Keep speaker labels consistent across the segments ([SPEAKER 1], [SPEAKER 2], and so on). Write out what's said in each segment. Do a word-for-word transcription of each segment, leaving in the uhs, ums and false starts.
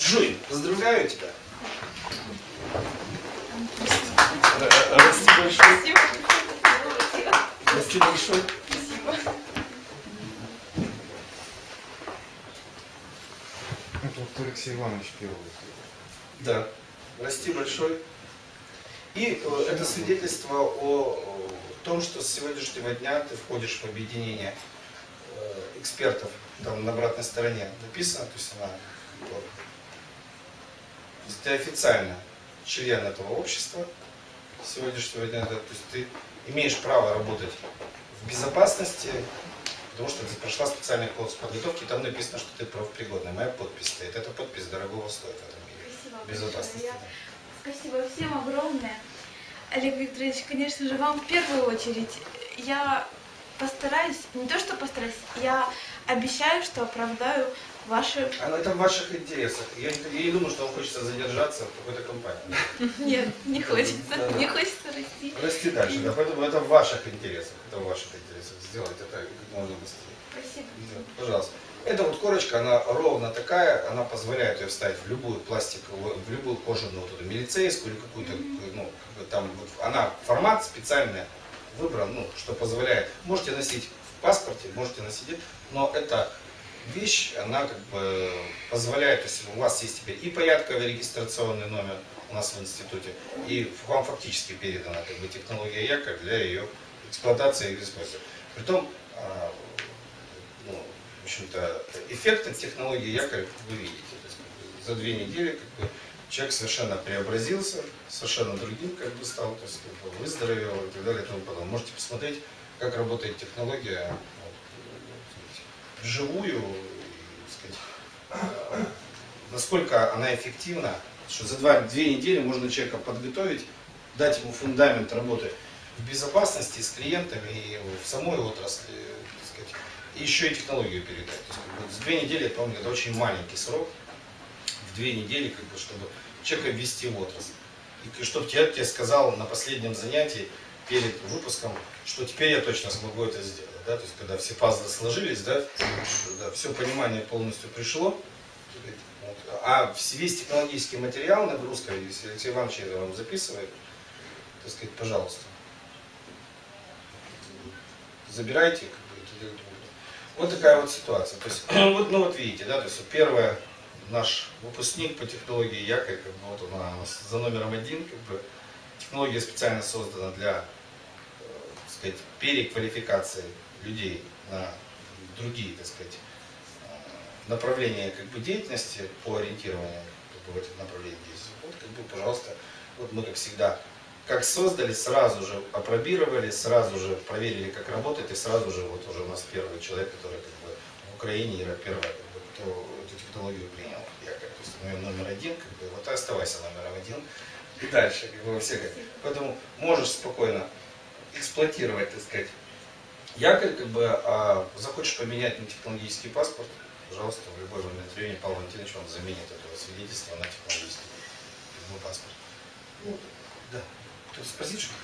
[SPEAKER 1] Джой, поздравляю тебя. Расти большой. Расти большой.
[SPEAKER 2] Это Алексей Иванович первый.
[SPEAKER 1] Да. Расти большой. И э, это свидетельство о, о том, что с сегодняшнего дня ты входишь в объединение э, экспертов. Там на обратной стороне написано, то есть она, вот, то есть ты официально член этого общества с сегодняшнего дня, да, то есть ты имеешь право работать в безопасности, потому что ты прошла специальный курс подготовки, там написано, что ты профпригодная. Моя подпись стоит. Эта подпись дорогого стоит в этом мире.
[SPEAKER 3] Спасибо.
[SPEAKER 1] Безопасности.
[SPEAKER 3] Я... Спасибо всем огромное. Олег Викторович, конечно же, вам в первую очередь. Я постараюсь, не то что постараюсь, я обещаю, что оправдаю ваши...
[SPEAKER 1] А это в ваших интересах. Я не, я не думаю, что вам хочется задержаться в какой-то компании.
[SPEAKER 3] Нет, не хочется. Не хочется расти.
[SPEAKER 1] Расти дальше, да, поэтому это в ваших интересах. Это в ваших интересах. Сделать это как можно быстрее.
[SPEAKER 3] Спасибо.
[SPEAKER 1] Пожалуйста. Эта вот корочка, она ровно такая, она позволяет ее вставить в любую пластиковую, в любую кожаную, вот эту милицейскую или какую-то, ну, там, вот, она формат специальный выбран, ну, что позволяет. Можете носить в паспорте, можете носить, но эта вещь, она как бы позволяет, то есть у вас есть теперь и порядковый регистрационный номер у нас в институте, и вам фактически передана как бы технология якорь для ее эксплуатации и использования. Притом, ну, в общем-то, эффект технологии якорь вы видите. То есть, как бы, за две недели как бы, человек совершенно преобразился, совершенно другим как бы стал, то есть как бы, выздоровел и так далее и тому подобное. Можете посмотреть, как работает технология вот, вживую, и, сказать, насколько она эффективна, что за два, две недели можно человека подготовить, дать ему фундамент работы в безопасности с клиентами и в самой отрасли, так сказать, и еще и технологию передать. То есть, как бы, с две недели, я помню, это очень маленький срок, в две недели, как бы, чтобы человека ввести в отрасль. И чтобы человек тебе сказал на последнем занятии перед выпуском, что теперь я точно смогу это сделать. Да? То есть, когда все пазлы сложились, да, да, все понимание полностью пришло, вот, а весь технологический материал, нагрузка, если Алексей Иванович это вам записывает, так сказать, пожалуйста, забирайте. Вот такая вот ситуация. То есть, вот, ну вот видите, да, то есть первое, наш выпускник по технологии якорь, как бы, вот она у нас за номером один, как бы, технология специально создана для, так сказать, переквалификации людей на другие, так сказать, направления как бы, деятельности по ориентированию как бы, в этих направлениях деятельности. Вот, как бы, пожалуйста, вот мы, как всегда, как создали, сразу же опробировали, сразу же проверили, как работает, и сразу же вот уже у нас первый человек, который как бы, в Украине, Ира первая, как бы, кто эту технологию принял. Якорь, то есть номер один, как бы, вот и оставайся номером один. И дальше, как бы, все как. Поэтому можешь спокойно эксплуатировать, так сказать, якорь, как бы, а захочешь поменять на технологический паспорт, пожалуйста, в любой момент времени Павел Валентинович вам заменит это свидетельство на технологический паспорт. Ну, да. Кто-то спросит, что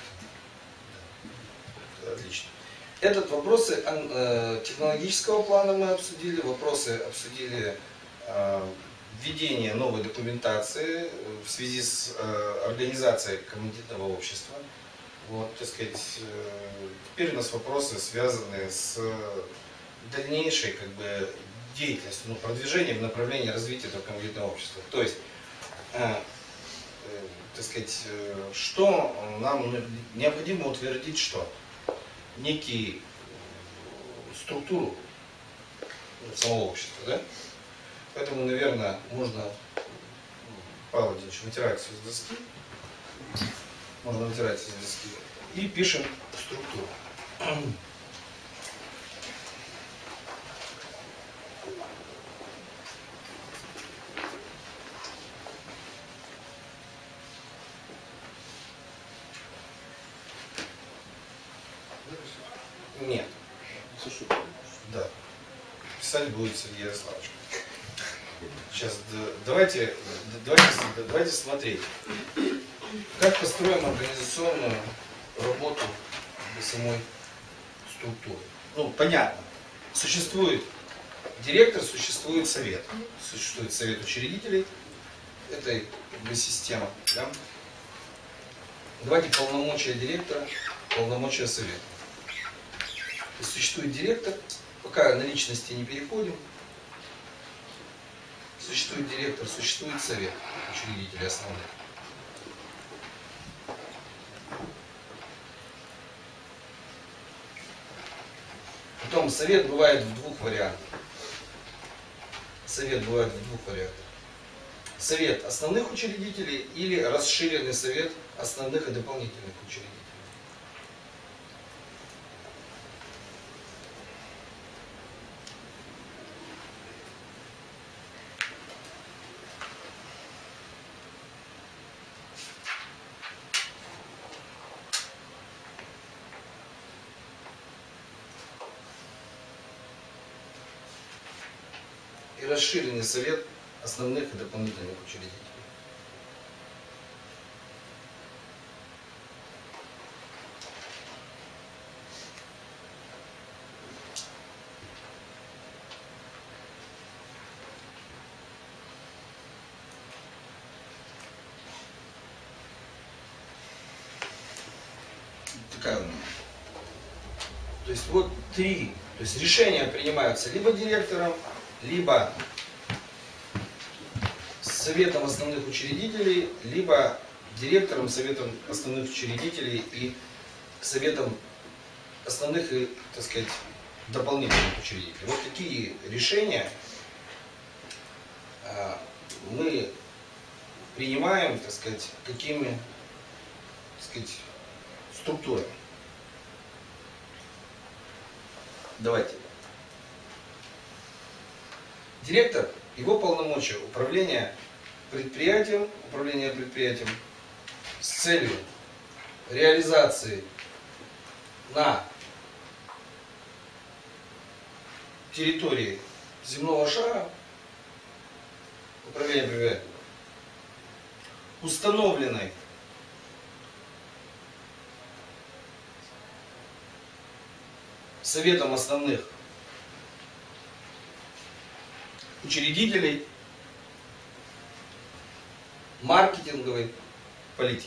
[SPEAKER 1] да. Отлично. Этот вопросы э, технологического плана мы обсудили, вопросы обсудили э, введение новой документации в связи с э, организацией командитного общества. Вот, так сказать, э, теперь у нас вопросы, связанные с дальнейшей как бы, деятельностью, ну, продвижением в направлении развития этого командитного общества. То есть, э, так сказать, что нам необходимо утвердить, что некий структуру самого общества, да? Поэтому, наверное, можно, Павел Владимирович, вытирать все с доски, можно вытирать все с доски, и пишем структуру. Нет. Да. Писать будет Сергей Ярославович. Сейчас давайте, давайте, давайте смотреть, как построим организационную работу самой структуры. Ну, понятно. Существует директор, существует совет. Существует совет учредителей, этой как бы, системы. Да? Давайте полномочия директора, полномочия совета. То есть существует директор, пока на личности не переходим. Существует директор, существует совет учредителей основных. Потом совет бывает в двух вариантах. Совет бывает в двух вариантах. Совет основных учредителей или расширенный совет основных и дополнительных учредителей. И расширенный совет основных и дополнительных учредителей. Такая у меня. То есть вот три. То есть решения принимаются либо директором, либо советом основных учредителей, либо директором, советом основных учредителей и советом основных и, так сказать, дополнительных учредителей. Вот такие решения мы принимаем, так сказать, какими, так сказать, структурами. Давайте. Директор, его полномочия управления предприятием, управления предприятием с целью реализации на территории земного шара, управление предприятием, установленной советом основных учредителей маркетинговой политики.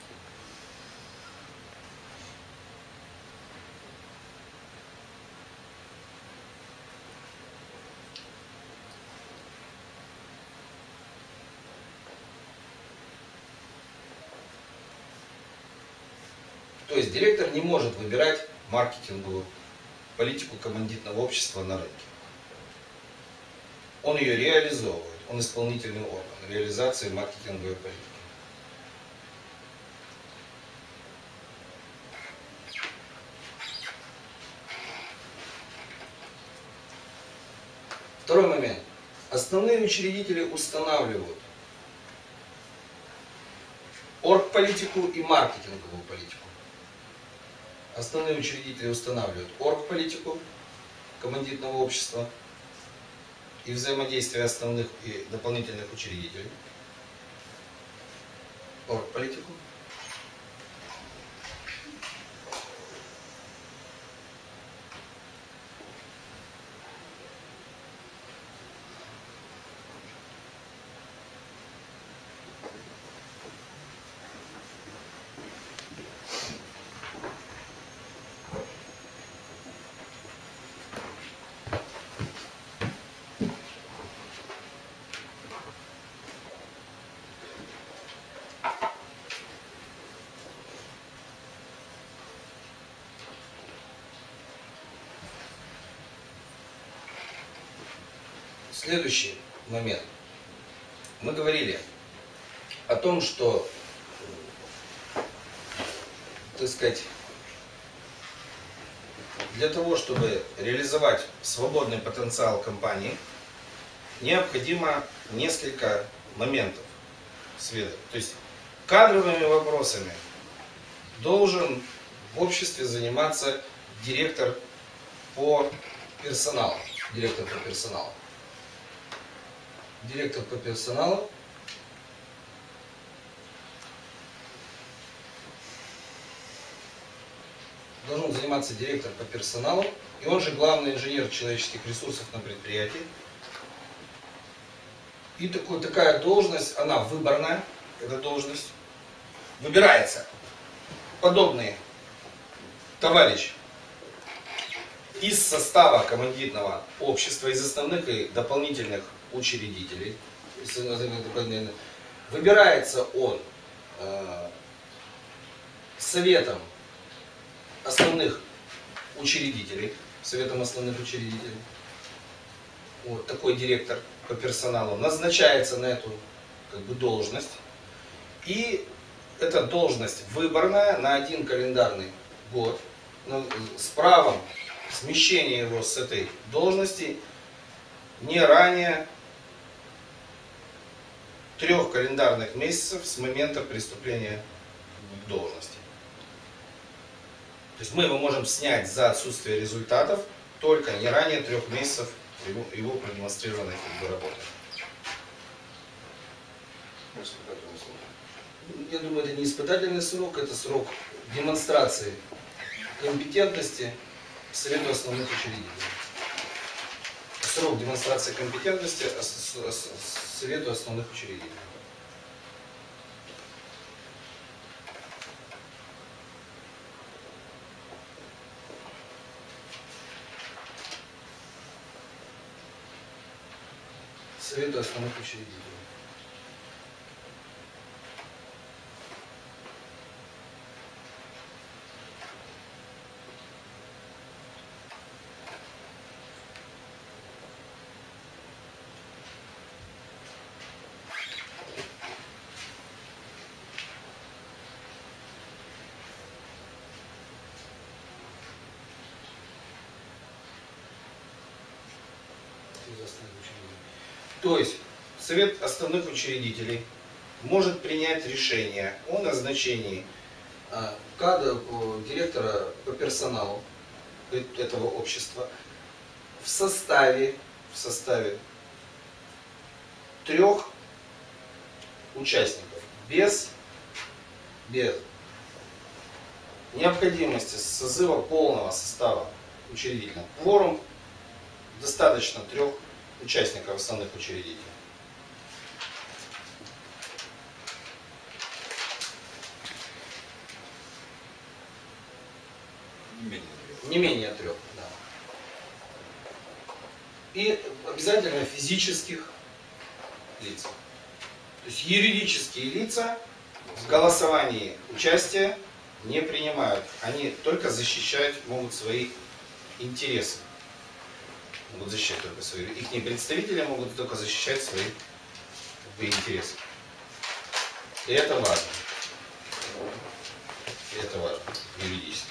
[SPEAKER 1] То есть директор не может выбирать маркетинговую политику командитного общества на рынке. Он ее реализовывает. Он исполнительный орган реализации маркетинговой политики. Второй момент. Основные учредители устанавливают оргполитику и маркетинговую политику. Основные учредители устанавливают оргполитику командитного общества и взаимодействие основных и дополнительных учредителей. Оргполитику. Следующий момент. Мы говорили о том, что, так сказать, для того, чтобы реализовать свободный потенциал компании, необходимо несколько моментов следовать. То есть кадровыми вопросами должен в обществе заниматься директор по персоналу. Директор по персоналу. Директор по персоналу должен заниматься директор по персоналу, и он же главный инженер человеческих ресурсов на предприятии. И такой, такая должность, она выборная, эта должность, выбирается подобный товарищ из состава командитного общества, из основных и дополнительных учредителей. Выбирается он э, советом основных учредителей, советом основных учредителей. Вот такой директор по персоналу назначается на эту как бы должность. И эта должность выборная на один календарный год, с правом смещения его с этой должности не ранее трех календарных месяцев с момента преступления к должности. То есть мы его можем снять за отсутствие результатов только не ранее трех месяцев его, его продемонстрированной как бы, работы. Я думаю, это не испытательный срок, это срок демонстрации компетентности Совету основных учредителей. Срок демонстрации компетентности Совету основных учредителей. Совету основных учредителей. То есть Совет основных учредителей может принять решение о назначении кадра, директора по персоналу этого общества в составе, в составе трех участников, без, без необходимости созыва полного состава учредительного. Кворум достаточно трех участников основных учредителей.
[SPEAKER 4] Не менее трех.
[SPEAKER 1] Не менее трех, да. И обязательно физических лиц. То есть юридические лица в голосовании участия не принимают. Они только защищать могут свои интересы. Могут защищать только свои. Их представители могут только защищать свои как бы, интересы. И это важно. И это важно юридически.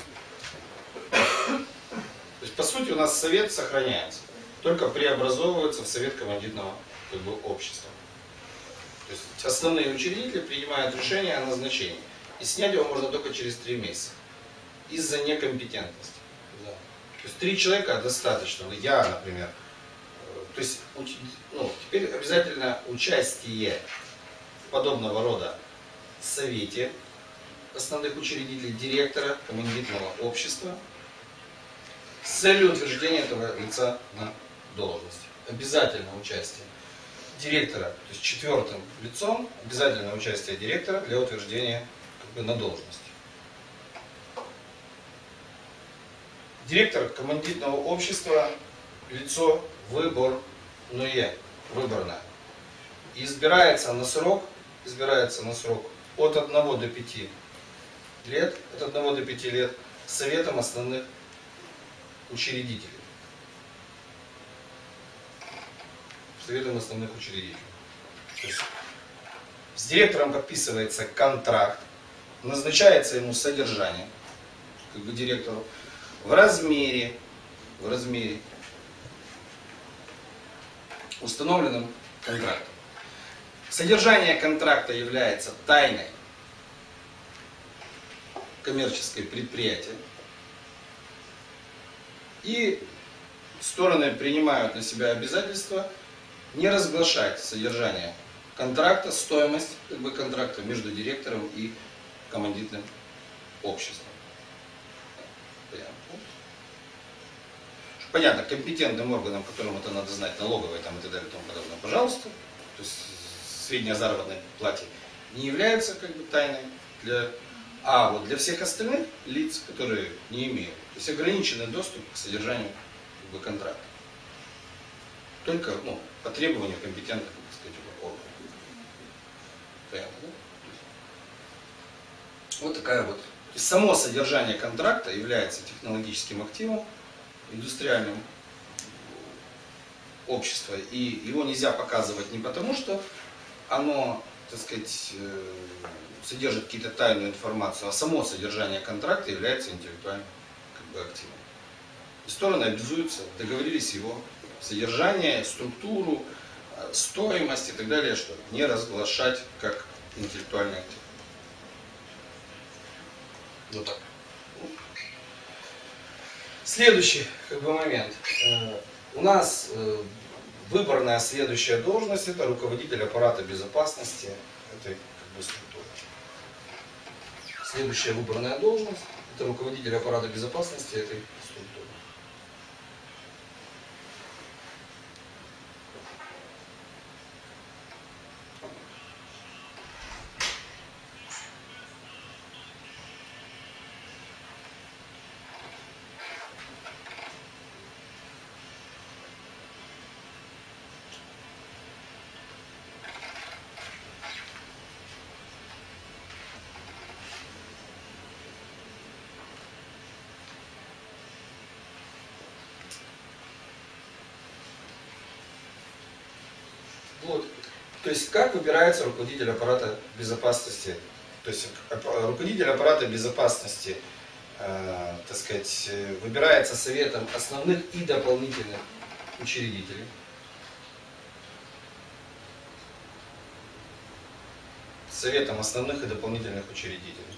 [SPEAKER 1] То есть, по сути, у нас совет сохраняется. Только преобразовывается в совет командитного как бы, общества. То есть основные учредители принимают решение о назначении. И снять его можно только через три месяца. Из-за некомпетентности. Да. То есть три человека достаточно. Я, например. То есть ну, теперь обязательно участие в подобного рода совете основных учредителей, директора командитного общества с целью утверждения этого лица на должность. Обязательно участие директора, то есть четвертым лицом, обязательное участие директора для утверждения как бы, на должность. Директор командитного общества – лицо выборное, выборное. И избирается на срок, избирается на срок от одного до пяти лет, от одного до пяти лет советом основных учредителей. Советом основных учредителей. То есть, с директором подписывается контракт, назначается ему содержание, как бы директору, в размере, в размере, установленным контрактом. Содержание контракта является тайной коммерческой предприятия. И стороны принимают на себя обязательство не разглашать содержание контракта, стоимость как бы, контракта между директором и командитным обществом. Понятно, компетентным органам, которым это надо знать, налоговой там, и так далее и тому подобное, пожалуйста, то есть средняя заработная плата, не является как бы тайной для... А вот для всех остальных лиц, которые не имеют, то есть ограниченный доступ к содержанию как бы, контракта. Только ну, по требованию компетентных, так сказать, органов. Понятно, да? Вот такая вот. И само содержание контракта является технологическим активом, индустриальным общества. И его нельзя показывать не потому, что оно, так сказать, содержит какие-то тайную информацию, а само содержание контракта является интеллектуальным как бы, активом. И стороны обязуются, договорились его содержание, структуру, стоимость и так далее, что не разглашать как интеллектуальный актив. Вот так. Следующий как бы, момент. У нас выборная следующая должность — это руководитель аппарата безопасности этой как бы, структуры. Следующая выборная должность — это руководитель аппарата безопасности этой структуры. Вот. То есть, как выбирается руководитель аппарата безопасности? То есть, руководитель аппарата безопасности, э, так сказать, выбирается советом основных и дополнительных учредителей. Советом основных и дополнительных учредителей.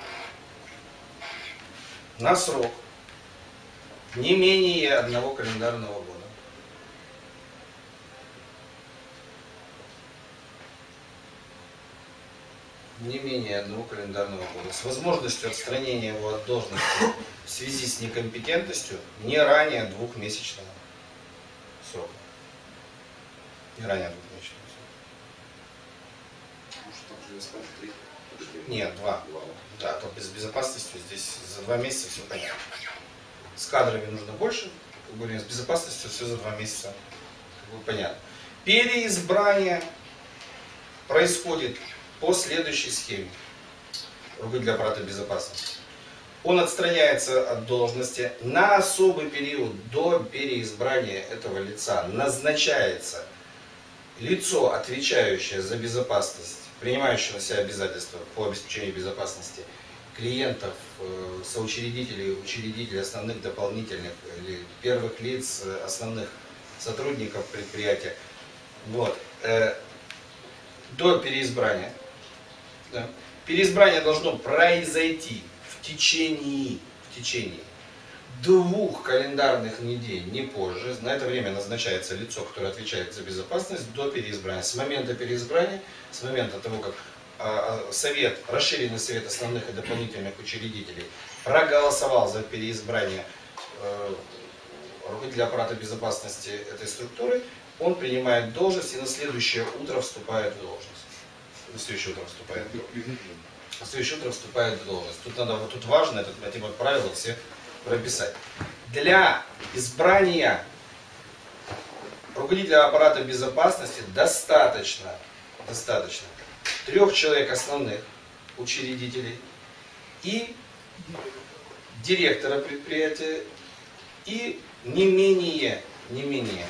[SPEAKER 1] На срок не менее одного календарного года. Не менее одного календарного года, с возможностью отстранения его от должности в связи с некомпетентностью не ранее двухмесячного срока. Не ранее двухмесячного срока. Нет, два. Да, то без безопасности здесь за два месяца все понятно. С кадрами нужно больше, как бы, с безопасностью все за два месяца как бы, понятно. Переизбрание происходит по следующей схеме. Руководитель аппарата безопасности. Он отстраняется от должности на особый период до переизбрания этого лица. Назначается лицо, отвечающее за безопасность, принимающее на себя обязательства по обеспечению безопасности клиентов, соучредителей, учредителей, основных, дополнительных, или первых лиц, основных сотрудников предприятия. Вот. До переизбрания. Да. Переизбрание должно произойти в течение, в течение двух календарных недель, не позже. На это время назначается лицо, которое отвечает за безопасность, до переизбрания. С момента переизбрания, с момента того, как а, совет, расширенный совет основных и дополнительных учредителей проголосовал за переизбрание э, руководителя аппарата безопасности этой структуры, он принимает должность и на следующее утро вступает в должность. На следующее утро вступает в должность. На следующее утро вступает в должность. Тут надо, вот тут важно, этот, эти вот правила все прописать. Для избрания руководителя аппарата безопасности достаточно, достаточно трех человек основных учредителей и директора предприятия и не менее, не менее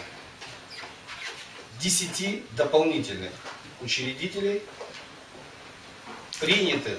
[SPEAKER 1] десяти дополнительных учредителей, принятых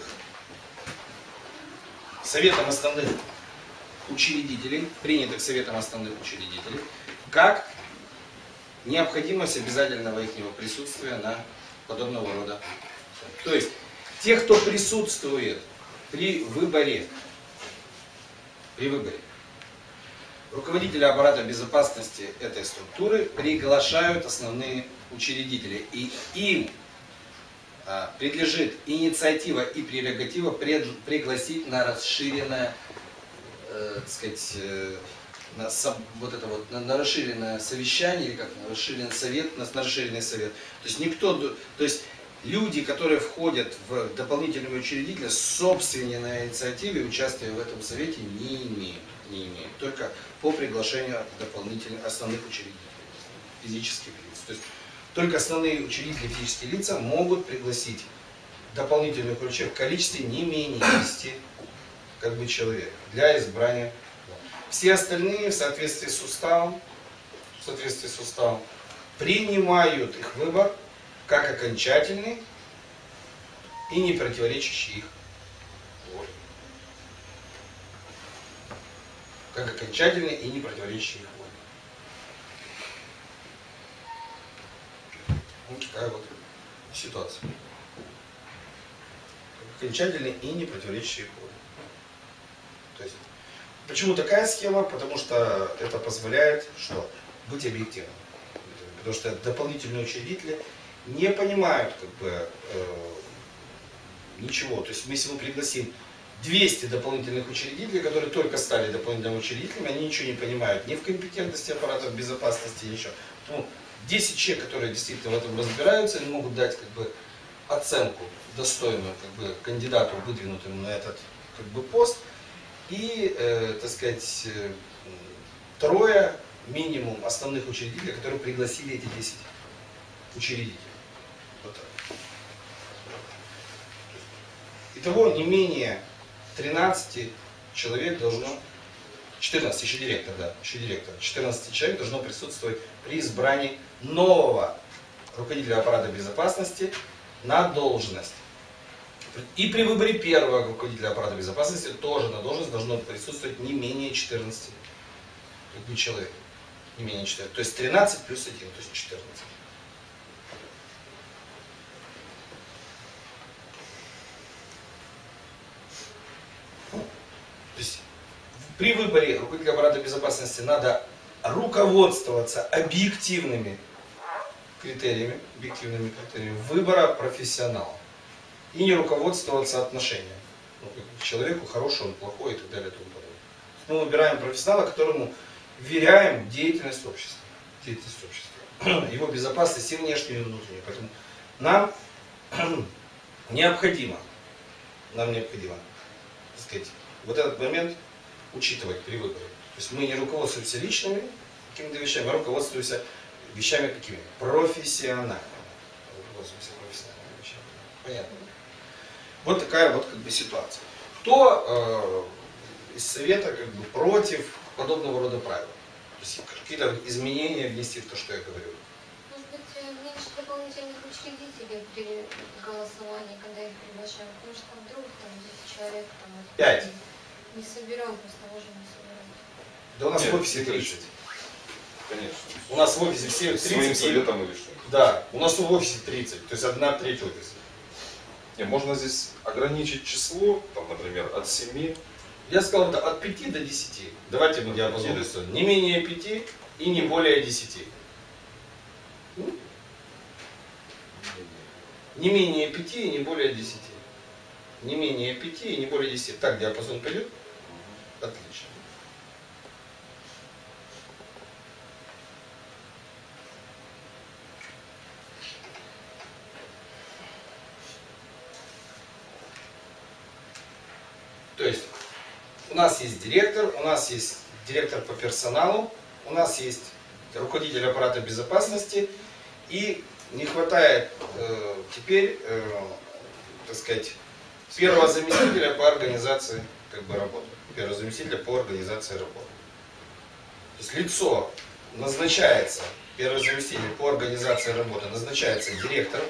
[SPEAKER 1] Советом основных учредителей, принятых Советом основных учредителей, как необходимость обязательного их присутствия на подобного рода. То есть, те, кто присутствует при выборе, при выборе руководителя аппарата безопасности этой структуры, приглашают основные учредители. И им а, предлежит инициатива и прерогатива пред, пригласить на расширенное, э, так сказать, э, на со, вот это вот на, на расширенное совещание, или как на расширенный совет, на, на расширенный совет. То есть никто, то есть люди, которые входят в дополнительные учредители, собственной инициативе участия в этом совете не имеют. Не имеют. Только по приглашению дополнительных основных учредителей, физических лиц. То есть только основные учредители, физические лица могут пригласить дополнительных учредителей в количестве не менее десяти как бы, человек для избрания. Все остальные в соответствии с уставом, в соответствии с уставом принимают их выбор как окончательный и не противоречащий их воле. Как окончательный и не противоречащий их воле. Вот такая вот ситуация. Как окончательный и не противоречащий их воле. То есть, почему такая схема? Потому что это позволяет что? Быть объективным. Потому что дополнительные учредители не понимают как бы, э, ничего. То есть если мы пригласим двести дополнительных учредителей, которые только стали дополнительными учредителями, они ничего не понимают ни в компетентности аппаратов безопасности, ничего. Поэтому десять человек, которые действительно в этом разбираются, они могут дать как бы, оценку достойную как бы, кандидату, выдвинутому на этот как бы, пост. И, э, так сказать, э, трое минимум основных учредителей, которые пригласили эти десять учредителей. Вот так. Итого не менее тринадцати человек должно, четырнадцать, еще директор, да, еще директор, четырнадцать человек должно присутствовать при избрании нового руководителя аппарата безопасности на должность. И при выборе первого руководителя аппарата безопасности тоже на должность должно присутствовать не менее четырнадцати человек. Не менее четырнадцати. То есть тринадцать плюс один, то есть четырнадцать. То есть при выборе руководителя аппарата безопасности надо руководствоваться объективными критериями, объективными критериями выбора профессионала. И не руководствоваться отношением ну, к человеку, хороший он, плохой и так далее. И тому подобное. Мы выбираем профессионала, которому веряем деятельность общества. Деятельность общества. Его безопасность и внешнюю, и внутреннюю. Поэтому нам необходимо, нам необходимо, так сказать, вот этот момент учитывать при выборе. То есть мы не руководствуемся личными какими-то вещами, а руководствуемся вещами какими? Профессиональными. Руководствуемся профессиональными вещами. Понятно? Вот такая вот как бы ситуация. Кто э, из совета как бы против подобного рода правил? То есть какие-то изменения внести в то, что я говорю.
[SPEAKER 4] Может быть, меньше дополнительных учредителей при голосовании, когда их приглашаем, потому что там вдруг там десять человек там
[SPEAKER 1] Пять.
[SPEAKER 4] Не соберем, просто можем не собирать.
[SPEAKER 1] Да у нас
[SPEAKER 5] Нет,
[SPEAKER 1] в офисе тридцать.
[SPEAKER 5] Конечно.
[SPEAKER 1] У нас в офисе все тридцать.
[SPEAKER 5] Своим советом или что?
[SPEAKER 1] Да, у нас в офисе тридцать, то есть одна треть офиса.
[SPEAKER 5] Не, можно здесь ограничить число, там, например, от семи.
[SPEAKER 1] Я сказал, это от пяти до десяти. Давайте мы диапазон рисуем. Не менее пяти и не более десяти. Не менее пяти и не более десяти. Не менее пяти и не более десяти. Так диапазон пойдет? Отлично. То есть у нас есть директор, у нас есть директор по персоналу, у нас есть руководитель аппарата безопасности, и не хватает э, теперь, э, так сказать, первого заместителя по организации как бы, работы. Первого заместителя по организации работы. То есть лицо назначается, первый заместитель по организации работы назначается директором.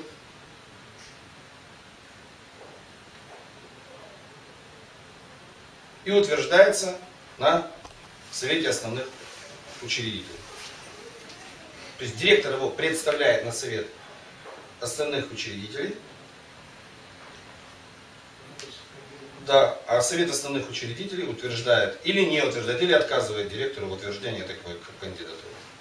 [SPEAKER 1] И утверждается на совете основных учредителей. То есть директор его представляет на совет основных учредителей. Да, а совет основных учредителей утверждает или не утверждает, или отказывает директору в утверждении такой кандидатуры.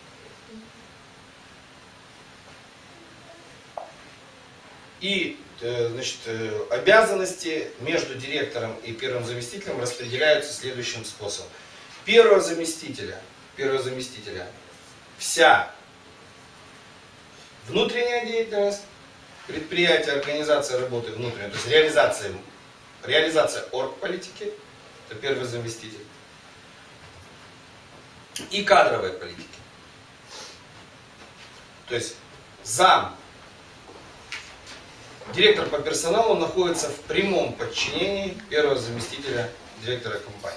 [SPEAKER 1] И значит, обязанности между директором и первым заместителем распределяются следующим способом. первого заместителя, первого заместителя вся внутренняя деятельность, предприятие, организация работы внутренняя, то есть реализация, реализация оргполитики, это первый заместитель, и кадровой политики. То есть зам, директор по персоналу находится в прямом подчинении первого заместителя директора компании.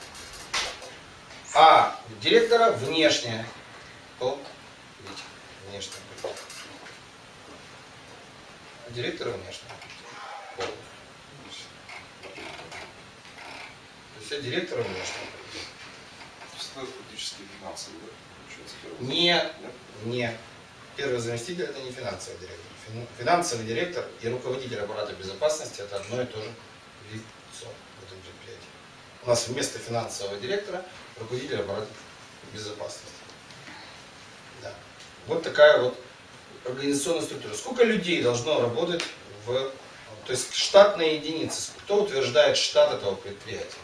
[SPEAKER 1] А директора внешняя политика. Внешняя политика. А директора внешняя политика. То есть а директора внешняя политика.
[SPEAKER 5] Это фактически финансовый, да? Получается, первый.
[SPEAKER 1] Не, не. Первый заместитель это не финансовый директор. Финансовый директор и руководитель аппарата безопасности это одно и то же лицо в этом предприятии. У нас вместо финансового директора руководитель аппарата безопасности. Да. Вот такая вот организационная структура. Сколько людей должно работать в... То есть штатные единицы. Кто утверждает штат этого предприятия?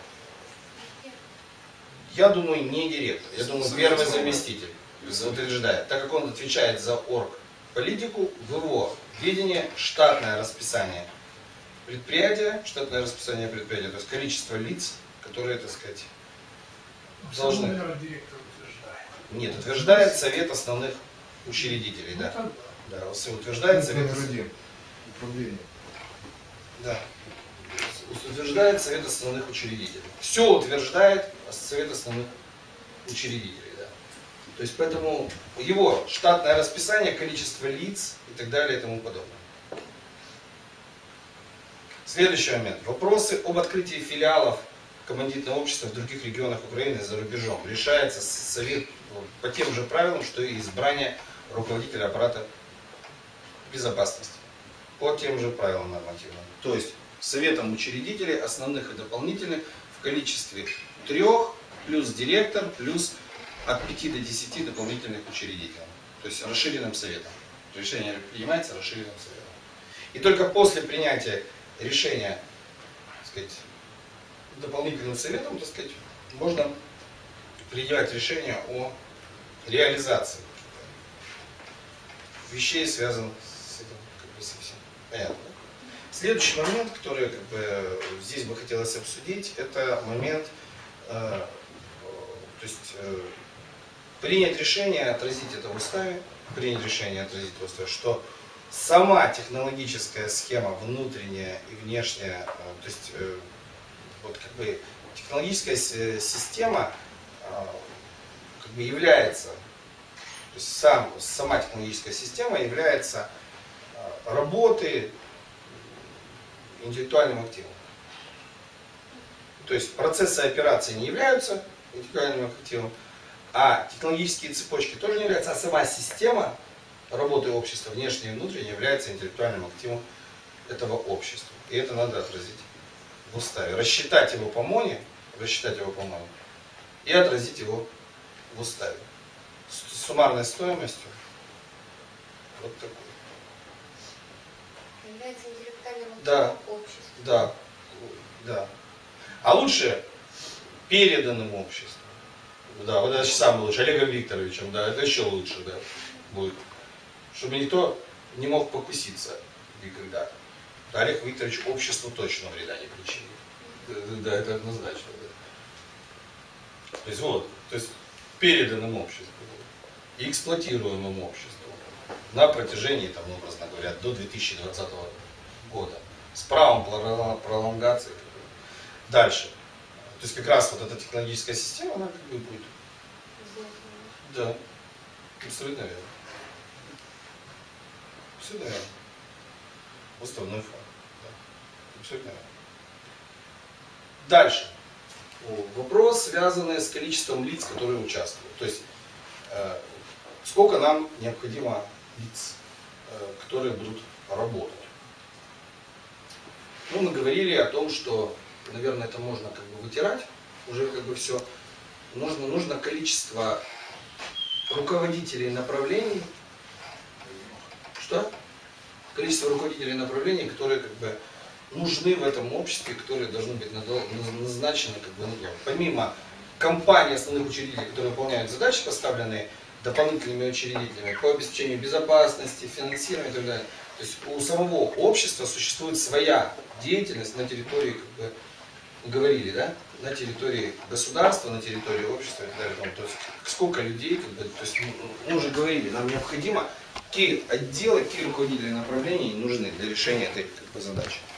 [SPEAKER 1] Я думаю, не директор. Я думаю, первый заместитель утверждает. Так как он отвечает за оргполитику, в его ведении штатное расписание предприятия, штатное расписание предприятия, то есть количество лиц, которые, так сказать, должны...
[SPEAKER 6] Директор утверждает.
[SPEAKER 1] Нет, утверждает совет основных учредителей, да. Да, утверждает совет...
[SPEAKER 2] Номер один. Управление.
[SPEAKER 1] Да. Утверждает совет основных учредителей. Все утверждает совет основных учредителей, да. То есть поэтому его штатное расписание, количество лиц и так далее и тому подобное. Следующий момент. Вопросы об открытии филиалов командитного общества в других регионах Украины и за рубежом решается совет по тем же правилам, что и избрание руководителя аппарата безопасности. По тем же правилам нормативным. То есть советом учредителей, основных и дополнительных, в количестве трех, плюс директор, плюс от пяти до десяти дополнительных учредителей. То есть расширенным советом. Решение принимается расширенным советом. И только после принятия решения, так сказать, дополнительным советом, так сказать, можно принимать решение о реализации вещей, связанных с этим, как бы, совсем. Понятно, да? Следующий момент, который, как бы, здесь бы хотелось обсудить, это момент, э, то есть э, принять решение, отразить это в уставе, принять решение, отразить в уставе, что сама технологическая схема, внутренняя и внешняя, э, то есть э, вот как бы технологическая система э, как бы является, то есть сам, сама технологическая система является э, работой интеллектуальным активом. То есть процессы операции не являются интеллектуальным активом, а технологические цепочки тоже не являются, а сама система работы общества, внешняя и внутренняя, является интеллектуальным активом этого общества. И это надо отразить в уставе. Рассчитать его по МОНе, рассчитать его по МОНе и отразить его в уставе. С суммарной стоимостью вот такой.
[SPEAKER 4] Является интеллектуальным
[SPEAKER 1] Да.
[SPEAKER 4] активом общества.
[SPEAKER 1] Да, да. А лучше переданным обществом. Да, вот это самое лучше, Олегом Викторовичем, да, это еще лучше, да, будет. Чтобы никто не мог покуситься никогда. Олег Викторович обществу точно вреда не причинит. Да, это однозначно, да. То есть вот, то есть переданным обществом и эксплуатируемым обществом на протяжении, там, образно говоря, до две тысячи двадцатого года. С правом пролонгации. Дальше. То есть как раз вот эта технологическая система, она как бы будет. Да. Абсолютно верно. Абсолютно верно. Уставной фонд. Да. Абсолютно верно. Дальше. Вопрос, связанный с количеством лиц, которые участвуют. То есть, э, сколько нам необходимо лиц, э, которые будут работать. Ну, мы говорили о том, что, наверное, это можно как бы вытирать, уже как бы все. Нужно, нужно количество руководителей направлений. Что? Количество руководителей направлений, которые как бы нужны в этом обществе, которые должны быть назначены как бы, помимо компании основных учредителей, которые выполняют задачи, поставленные дополнительными учредителями по обеспечению безопасности, финансирования и так далее. То есть у самого общества существует своя деятельность на территории, как бы, говорили, да, на территории государства, на территории общества и так далее. То есть сколько людей, как бы, то есть мы уже говорили, нам необходимо какие отделы, какие руководители направлений нужны для решения этой, как бы, задачи.